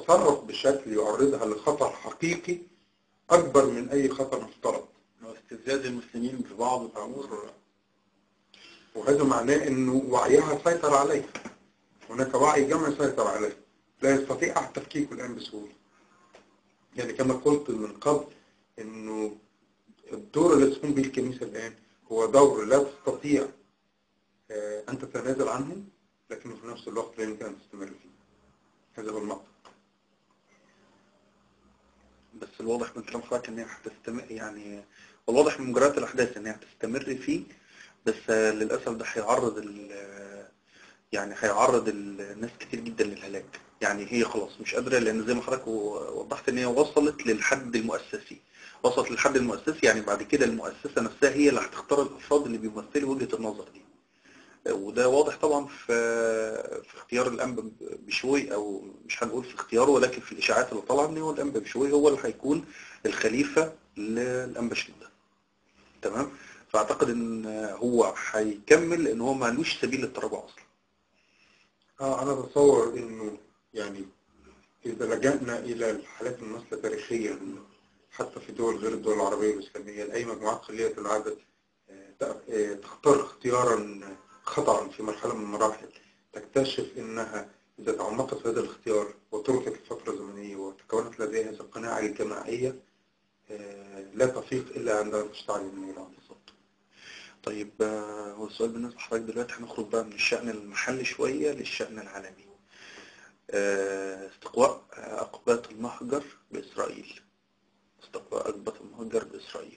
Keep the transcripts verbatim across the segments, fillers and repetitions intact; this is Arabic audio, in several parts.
تتصرف بشكل يعرضها لخطر حقيقي أكبر من أي خطر مفترض. واستفزاز المسلمين في بعض الأمور، وهذا معناه أنه وعيها سيطر عليه. هناك وعي جمعي سيطر عليه لا يستطيع أحد تفكيكه الآن بسهولة. يعني كما قلت من قبل أنه الدور الذي تقوم به الكنيسة الآن هو دور لا تستطيع أن تتنازل عنه، لكنه في نفس الوقت لا يمكن أن تستمر فيه. هذا هو المقصد. بس الواضح من كلام حضرتك ان هي هتستمر، يعني الواضح من مجريات الاحداث ان هي هتستمر فيه، بس للاسف ده هيعرض يعني هيعرض الناس كتير جدا للهلاك. يعني هي خلاص مش قادره، لان زي ما حضرتك وضحت ان هي وصلت للحد المؤسسي، وصلت للحد المؤسسي. يعني بعد كده المؤسسه نفسها هي اللي هتختار الافراد اللي بيمثلوا وجهه النظر دي. وده واضح طبعا في في اختيار الانبا بشوي، او مش هنقول في اختياره ولكن في الاشاعات اللي طالعه ان هو الانبا بشوي هو اللي هيكون الخليفه للانبا شنودة. تمام. فاعتقد ان هو هيكمل، لان هو ما لوش سبيل للتراجع اصلا. اه انا بتصور انه يعني اذا لجأنا الى الحالات المماثله تاريخيا حتى في دول غير الدول العربيه والاسلاميه لاي مجموعات قليله العدد تختار اختيارا خطأ في مرحلة من المراحل، تكتشف انها اذا تعمقت في هذا الاختيار وتركت لفترة زمنية وتكونت لديها هذه القناعة الجماعية لا تفيق الا عندما تشتعل النيران. بالظبط. طيب هو السؤال بالنسبة لحضرتك دلوقتي، هنخرج بقى من الشأن المحلي شوية للشأن العالمي. استقواء أقباط المهجر بإسرائيل. استقواء أقباط المهجر بإسرائيل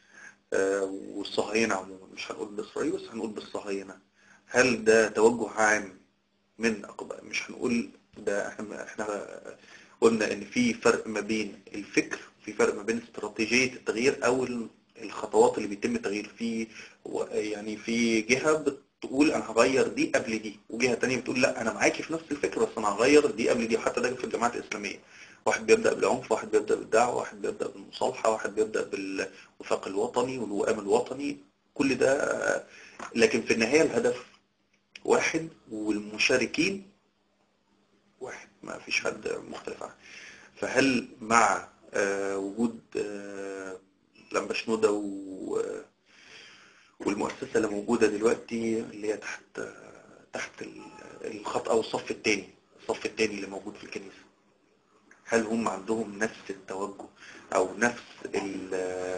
والصهاينة عموما، مش هنقول بإسرائيل بس هنقول بالصهاينة. هل ده توجه عام من أقباط؟ مش هنقول ده، احنا احنا قلنا ان في فرق ما بين الفكر، في فرق ما بين استراتيجية التغيير او الخطوات اللي بيتم التغيير فيه. يعني في جهة بتقول انا هغير دي قبل دي، وجهة تانية بتقول لا انا معاكي في نفس الفكر بس انا هغير دي قبل دي. وحتى ده في الجماعات الاسلامية، واحد بيبدأ بالعنف، واحد بيبدأ بالدعوة، واحد بيبدأ بالمصالحة، واحد بيبدأ بالوفاق الوطني والوئام الوطني، كل ده. لكن في النهاية الهدف واحد والمشاركين واحد، ما فيش حد مختلف عنه. فهل مع آه وجود آه الانبا شنودة والمؤسسة اللي موجودة دلوقتي اللي هي تحت آه تحت الخط او الصف الثاني، الصف الثاني اللي موجود في الكنيسة، هل هم عندهم نفس التوجه او نفس ال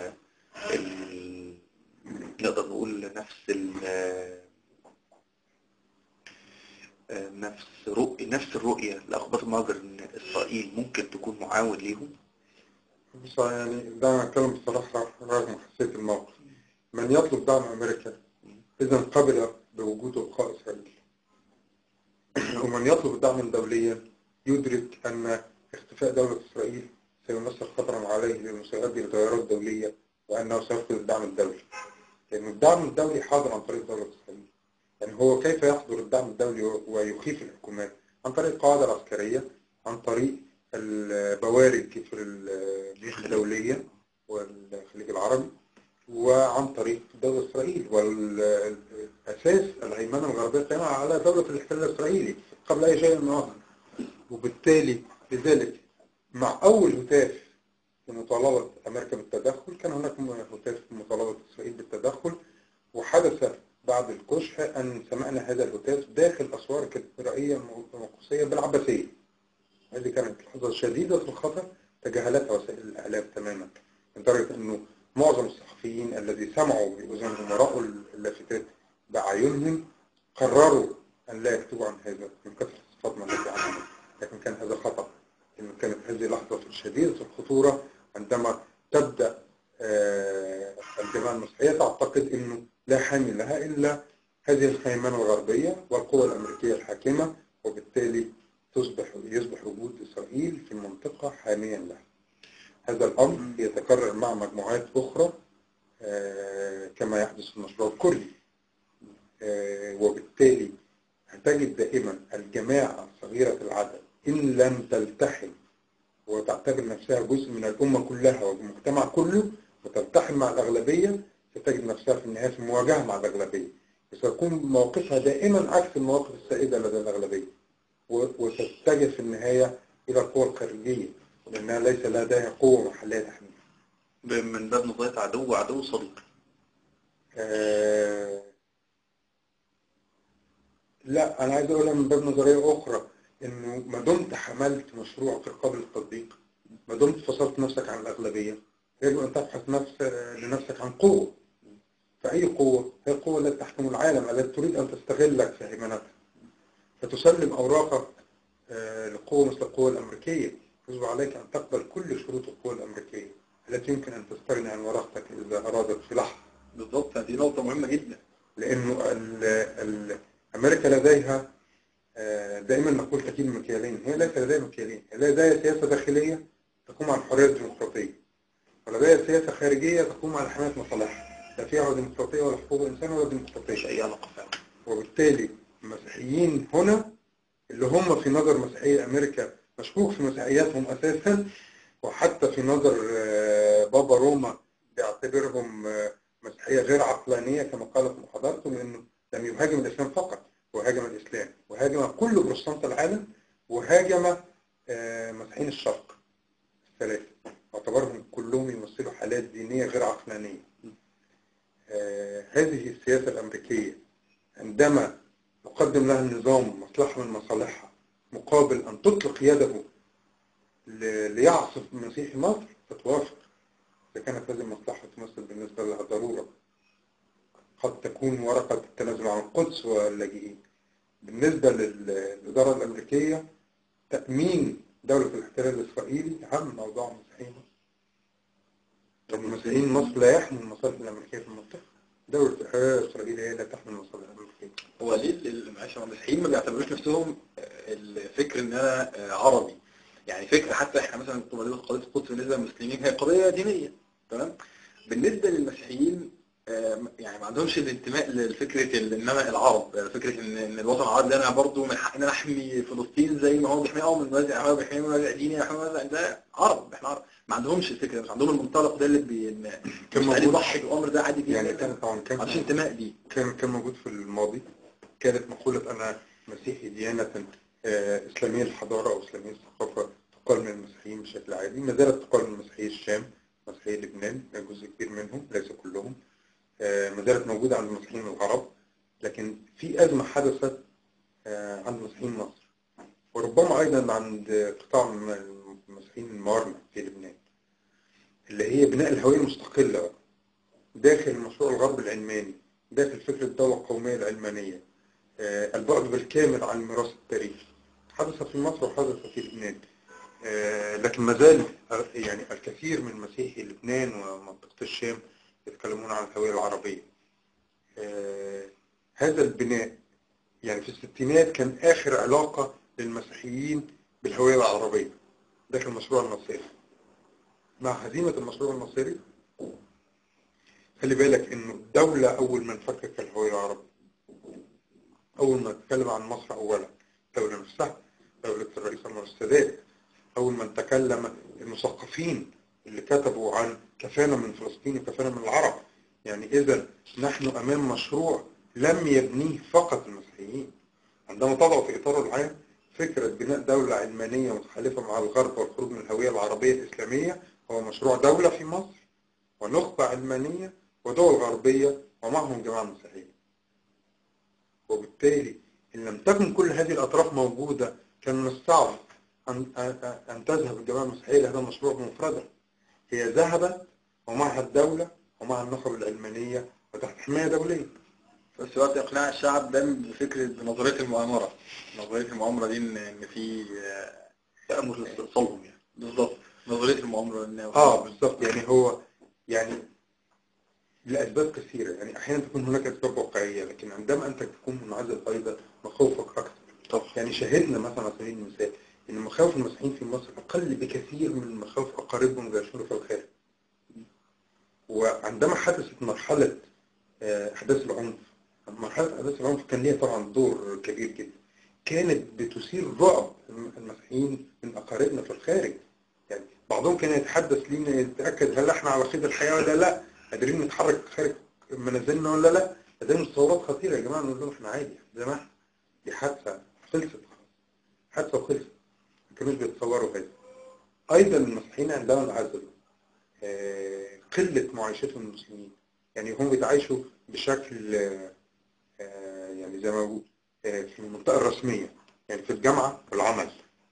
ال نقدر نقول نفس ال نفس رؤية نفس الرؤية لأقباط المهجر إن إسرائيل ممكن تكون معاون ليهم؟ بص يعني دعنا نتكلم بصراحة رغم حساسية الموقف. من يطلب دعم أمريكا إذا قبل بوجود وبقاء إسرائيل، ومن يطلب الدعم الدولي يدرك أن اختفاء دولة إسرائيل سيمثل خطرا عليه لأنه سيؤدي لتغيرات دولية وأنه سيفقد الدعم الدولي، لأن الدعم الدولي حاضر عن طريق دولة إسرائيل. يعني هو كيف يحضر الدعم الدولي ويخيف الحكومات؟ عن طريق القاعدة العسكرية، عن طريق البوارج في الجيوش الدولية والخليج العربي، وعن طريق دولة إسرائيل. والأساس الهيمنة الغربية قائمة على دولة الاحتلال الإسرائيلي قبل أي شيء آخر. وبالتالي لذلك مع أول هتاف في مطالبة أمريكا بالتدخل كان هناك هتاف في مطالبة إسرائيل بالتدخل، وحدث بعد الكشح أن سمعنا هذا الهتاف داخل أسوار الكاتدرائية المقدسية بالعباسية. هذه كانت لحظة شديدة الخطر تجاهلتها وسائل الإعلام تماما، لدرجة أنه معظم الصحفيين الذي سمعوا بأذنهم ورأوا اللافتات بأعينهم قرروا أن لا يكتبوا عن هذا من كثرة الصدمة التي عملوا. لكن كان هذا خطأ، إنه كانت هذه لحظة شديدة الخطورة عندما تبدأ الجماعة المسيحية تعتقد أنه لا حامل لها إلا هذه الهيمنة الغربية والقوى الأمريكية الحاكمة، وبالتالي تصبح يصبح وجود إسرائيل في المنطقة حاميا لها. هذا الأمر يتكرر مع مجموعات أخرى كما يحدث في المشروع الكردي، وبالتالي هتجد دائما الجماعة صغيرة العدد إن لم تلتحم وتعتبر نفسها جزء من الأمة كلها والمجتمع كله وتلتحم مع الأغلبية، ستجد نفسها في النهاية في مواجهة مع الأغلبية، وسيكون موقفها دائما عكس المواقف السائدة لدى الأغلبية، وستتجه في النهاية إلى القوى الخارجية، لأنها ليس لديها قوة محلية تحميها. من باب نظرية عدو عدو صديق. آه لا، أنا عايز أقولها من باب نظرية أخرى، إنه ما دمت حملت مشروع غير قابل للتطبيق، ما دمت فصلت نفسك عن الأغلبية، يجب أن تبحث نفس لنفسك عن قوة. فأي قوة هي القوة التي تحكم العالم، التي تريد أن تستغلك في هيمنتها، فتسلم أوراقك لقوة مثل القوة الأمريكية. يجب عليك أن تقبل كل شروط القوة الأمريكية التي يمكن أن تستغني عن ورقتك إذا أرادت في لحظة. بالضبط، هذه نقطة مهمة جدا، لأنه ال ال أمريكا لديها دائما نقول تكيل مكيالين، هي ليس لديها مكيالين، هي لديها سياسة داخلية تقوم على الحرية الديمقراطية، ولديها سياسة خارجية تقوم على حماية مصالحها، لا فيها ديمقراطية ولا حقوق إنسان ولا ديمقراطية. مش أي علاقة فعلا. وبالتالي المسيحيين هنا اللي هم في نظر مسيحية أمريكا مشكوك في مسيحياتهم أساسا، وحتى في نظر بابا روما بيعتبرهم مسيحية غير عقلانية كما قال في محاضرته، لأنه لم يهاجم الإسلام فقط، وهاجم الإسلام وهاجم كل بروتستانت العالم، وهاجم مسيحيين الشرق الثلاثة، واعتبرهم كلهم يمثلوا حالات دينية غير عقلانية. هذه السياسة الأمريكية عندما يقدم لها النظام مصلحة من مصالحها مقابل أن تطلق يده ليعصف مسيحي مصر، فتوافق. إذا كانت هذه المصلحة تمثل بالنسبة لها ضرورة قد تكون ورقة التنازل عن القدس واللاجئين. بالنسبة للإدارة الأمريكية تأمين دولة الاحتلال الإسرائيلي أهم موضوع المسيحيين. المسيحيين مصر لا يحمل المصالح الأمريكية في المنطقة، دولة إسرائيل هي لا تحمل المصالح الأمريكية. هو ليه معلش المسيحيين ما بيعتبروش نفسهم الفكر إن أنا عربي؟ يعني فكرة حتى إحنا مثلا قضية القدس بالنسبة للمسلمين هي قضية دينية، تمام؟ بالنسبة للمسيحيين يعني ما عندهمش الانتماء للفكرة ان انا العرب، فكرة ان ان الوطن العربي ده انا برضه من حق ان انا احمي فلسطين زي ما هو بيحميها من منازع، هو بيحمي منازع ديني، بيحمي منازع، ده عرب، احنا عرب. ما عندهمش الفكرة، مش عندهم المنطلق ده اللي بي كان موجود ضحي بالامر ده عادي جدا، يعني كان طبعا كان ما عندهمش انتماء دي. كان كان موجود في الماضي. كانت مقولة انا مسيحي ديانة اسلامية الحضارة او اسلامية الثقافة تقال من المسيحيين بشكل عادي، ما زالت تقال من مسيحي الشام، مسيحي لبنان، جزء كبير منهم ليس كلهم، ما زالت موجودة عند المسيحيين العرب. لكن في أزمة حدثت عند مسيحيين مصر، وربما أيضا عند قطاع المسيحيين الموارنة في لبنان، اللي هي بناء الهوية المستقلة داخل المشروع الغرب العلماني، داخل فكرة الدولة القومية العلمانية، البعد بالكامل عن الميراث التاريخي. حدث في مصر وحدث في لبنان، لكن ما زال يعني الكثير من مسيحي لبنان ومنطقة الشام يتكلمون عن الهوية العربية. آه هذا البناء يعني في الستينات كان آخر علاقة للمسيحيين بالهوية العربية داخل المشروع الناصري. مع هزيمة المشروع الناصري خلي بالك إنه الدولة أول من فكك الهوية العربية، أول ما تكلم عن مصر أولا الدولة نفسها، دولة الرئيس أنور السادات، أول من تكلم المثقفين اللي كتبوا عن كفانا من فلسطين وكفانا من العرب. يعني إذا نحن أمام مشروع لم يبنيه فقط المسيحيين. عندما تضع في إطاره العام فكرة بناء دولة علمانية متحالفة مع الغرب والخروج من الهوية العربية الإسلامية، هو مشروع دولة في مصر ونخبة علمانية ودول غربية ومعهم جماعة مسيحية. وبالتالي إن لم تكن كل هذه الأطراف موجودة كان من الصعب أن, أن تذهب الجماعة المسيحية لهذا المشروع بمفردها. هي ذهبت ومعها الدولة ومع النخب العلمانية وتحت حماية دولية. في نفس الوقت إقناع الشعب ده بفكرة بنظرية المؤامرة، نظرية المؤامرة دي إن في تأمر لاستئصالهم يعني. بالضبط، نظرية المؤامرة إن آه بالضبط. يعني هو يعني لأسباب كثيرة، يعني أحيانا تكون هناك أسباب واقعية، لكن عندما أنت تكون منعزل أيضا مخاوفك أكثر. طب يعني شاهدنا مثلا على سبيل المثال إن مخاوف المسيحيين في مصر أقل بكثير من مخاوف أقاربهم بيعيشون في الخارج. وعندما حدثت مرحلة أحداث العنف، مرحلة أحداث العنف كان ليها طبعا دور كبير جدا، كانت بتثير رعب المسيحيين من أقاربنا في الخارج. يعني بعضهم كان يتحدث لينا يتأكد هل احنا على قيد الحياة ولا لا، قادرين نتحرك خارج منازلنا ولا لا. لدينا تصورات خطيرة يا جماعة، نقول لهم احنا عادي زي ما احنا، دي حادثة خلصت، حادثة وخلصت. ما كانوش بيتصوروا هذا. أيضا المسيحيين عندما انعزلوا آه، قلة معايشتهم المسلمين، يعني هم بيتعايشوا بشكل آه، يعني زي ما بقول آه، في المنطقة الرسمية، يعني في الجامعة والعمل،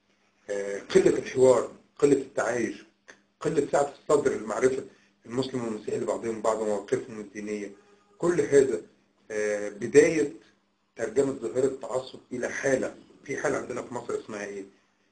آه، قلة الحوار، قلة التعايش، قلة سعة الصدر لمعرفة المسلم والمسيحي لبعضهم بعض ومواقفهم الدينية. كل هذا آه، بداية ترجمة ظاهرة التعصب إلى حالة، في حالة عندنا في مصر اسمها إيه؟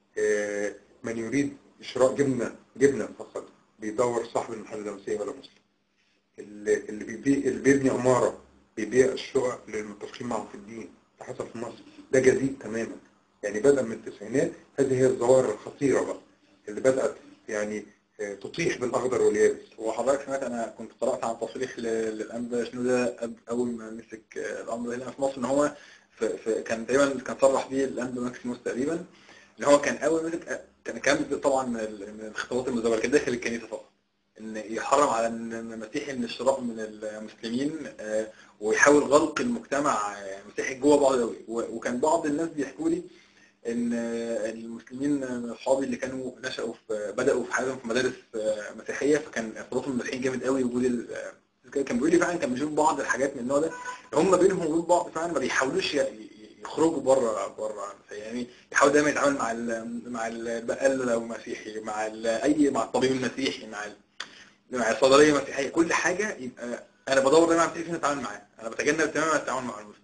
آه، من يريد شراء جبنة جبنة فقط بيدور صاحب المحل ده مسيحي ولا مسلم. اللي اللي بيبيع اللي بيبني عمارة بيبيع الشقق للمتفقين معهم في الدين، ده حصل في مصر، ده جديد تماما. يعني بدأ من التسعينات، هذه هي الظواهر الخطيرة بقى اللي بدأت يعني آه، تطيح بالأخضر واليابس. وحضرتك سمعت، انا كنت قرات عن تصريح ل- للانبا شنودة أب- اول ما مسك آه، الامر هنا في مصر، ان هو في في كان تقريبا كان صرح بيه الانبا ماكسيموس تقريبا، ان هو كان اول ما مسك آه، كان كان طبعا من ال- من الخطوات المزدوجه كان داخل الكنيسه فقط، ان يحرم على المسيحي من الشراء من المسلمين، آه، ويحاول غلق المجتمع آه، المسيحي جوه بعض قوي. وكان بعض الناس بيحكوا لي ان المسلمين من اصحابي اللي كانوا نشأوا في بدأوا في حياتهم في مدارس مسيحيه، فكان ارتباطهم بالمسيحيين جامد قوي. وجود ال- كان بيقول لي فعلا كان بيشوف بعض الحاجات من النوع ده، هم بينهم وبين بعض فعلا ما بيحاولوش ي- يخرجوا بره بره يعني. يحاول دايما يتعامل مع ال- مع البقال لو مسيحي، مع ال- اي مع الطبيب المسيحي، مع ال- مع الصيدليه المسيحيه، كل حاجه يبقى انا بدور دايما على مسيحي اتعامل معاه، انا بتجنب تماما التعامل مع المسلم.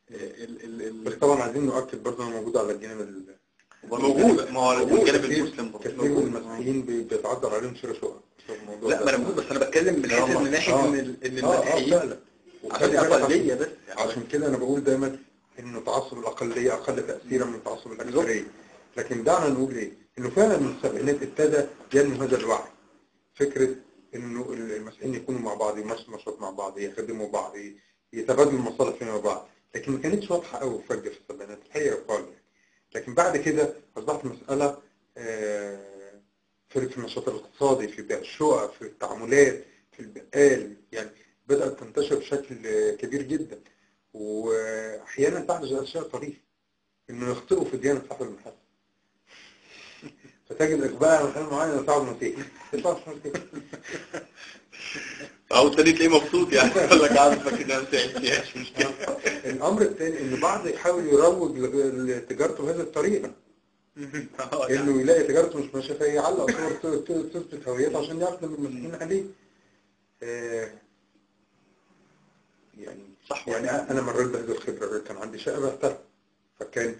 ال- ال- ال- بس طبعا عايزين نؤكد برضه انها موجودة على الجانب ال- موجودة، ما هو الجانب كتير- المسلم برضه كثير من المسيحيين بي- بيتعذر عليهم شراء شقق بسبب الموضوع لا ده. ما انا بقول، بس انا بتكلم من حيث من ناحيه ان ال- ان اه اه المسيحيين فعلا. عشان وخلي بالك اقليه عشان- بس يعني. عشان كده انا بقول دايما انه تعصب الاقليه اقل تاثيرا من تعصب الاكثريه. لكن دعنا نقول ايه؟ انه فعلا من السبعينات ابتدى ينمو هذا الوعي، فكره انه المسيحيين يكونوا مع بعض، يمارسوا نشاط مع بعض، يخدموا بعض، يتبادلوا المصالح فيما بعض. لكن ما كانتش واضحه قوي وفجه في السبعينات الحقيقه يقال يعني. لكن بعد كده اصبحت مساله آه، في في النشاط الاقتصادي، في بيع الشقق، في التعاملات، في البقال، يعني بدأت تنتشر بشكل كبير جدا. وأحيانا تحدث أشياء طريفة، إنه يخطئوا في ديانة صاحب المحل، فتجد إقبال على محل معين صاحب مسيحي، يطلع مسيحي. او التاني تلاقيه مبسوط يعني يقول لك عارفك ان انت مش مشكله. الأمر الثاني إن بعض يحاول يروج لتجارته بهذه الطريقة، إنه يلاقي تجارته مش ماشية فيعلق صور تثبت هويته عشان يخدم المسلمين عليه. آه، يعني صح. يعني انا مريت بهذه الخبره، كان عندي شقه بعتها، فكان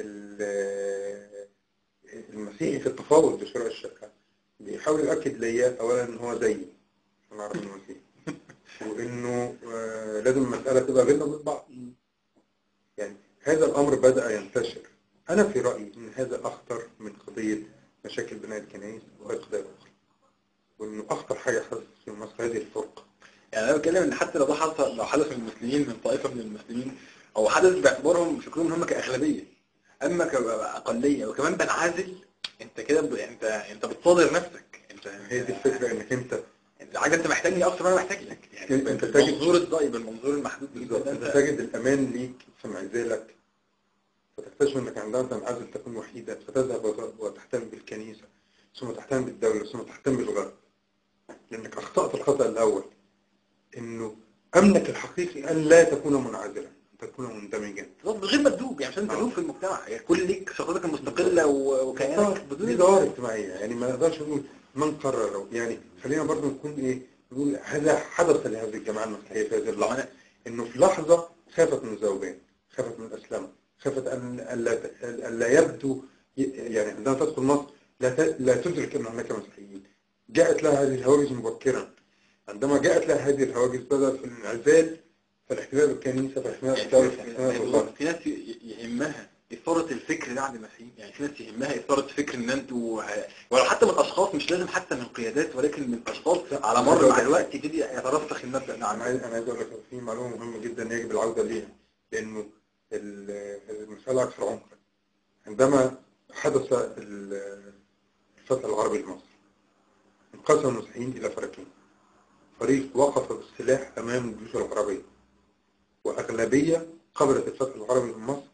ال- المسيحي في التفاوض بشراء الشقه بيحاول يؤكد ليا اولا ان هو زيي عشان اعرف انه مسيحي، وانه آه، لازم المساله تبقى بيننا وبين بعض. يعني هذا الامر بدا ينتشر. انا في رايي ان هذا اخطر من قضيه مشاكل بناء الكنائس واي قضايا اخرى، وانه اخطر حاجه حدثت في مصر هذه الفرقه. يعني انا بتكلم ان حتى لو ده حصل، لو حدث من المسلمين من طائفه من المسلمين، او حدث باعتبارهم فكرهم ان هم كاغلبيه، اما كاقليه وكمان بنعزل، انت كده ب... انت انت بتصادر نفسك. انت هي دي الفكره، انك انت انت حاجه انت محتاجني اكتر وانا محتاج لك يعني. انت تجد بالمنظور الضئيل، بالمنظور المحدود بالظبط، جدا، انت تجد الامان ليك في انعزالك، فتكتشف انك عندما تنعزل تكون وحيدا، فتذهب وت- وتهتم بالكنيسه، ثم تهتم بالدوله، ثم تهتم بالغرب، لانك اخطات الخطا الاول، انه امنك الحقيقي ان لا تكون منعزلا، ان تكون مندمجا. بالظبط، غير مندوب يعني، عشان تدوب في المجتمع يعني، كل ليك شخصيتك المستقله و- وكيانك دي بدون ظواهر اجتماعيه، يعني ما نقدرش نقول من قرر، يعني خلينا برضو نكون ايه، نقول هذا حدث لهذه الجماعه المسيحيه في هذه اللحظه، انه في لحظه خافت من الزوجين، خافت من الاسلام، خافت ان الا الا يبدو، يعني عندما تدخل مصر لا ت- لا تدرك ان هناك مسيحيين. جاءت لها هذه الهواجس مبكرا، عندما جاءت لها هذه الهواجس بدأ في الانعزال، فالاحتمال بالكنيسه، فالاحتمال بالدوله، فالاحتمال بالغرب. في ناس يهمها إثارة الفكر ده عند المسيحيين، يعني في ناس يهمها إثارة فكر إن أنتوا ه- ولو حتى من أشخاص، مش لازم حتى من قيادات، ولكن من أشخاص على مر مع الوقت يبتدي يترسخ المبدأ ده انا عنهم. عايز انا عايز اقول لك في معلومه مهمه جدا يجب العوده ليها، لانه ال- المساله اكثر عمقا. عندما حدث ال- الفتح العربي لمصر، انقسم المسيحيين الى فريقين، فريق وقف بالسلاح امام الجيوش العربيه، واغلبيه قبلت الفتح العربي لمصر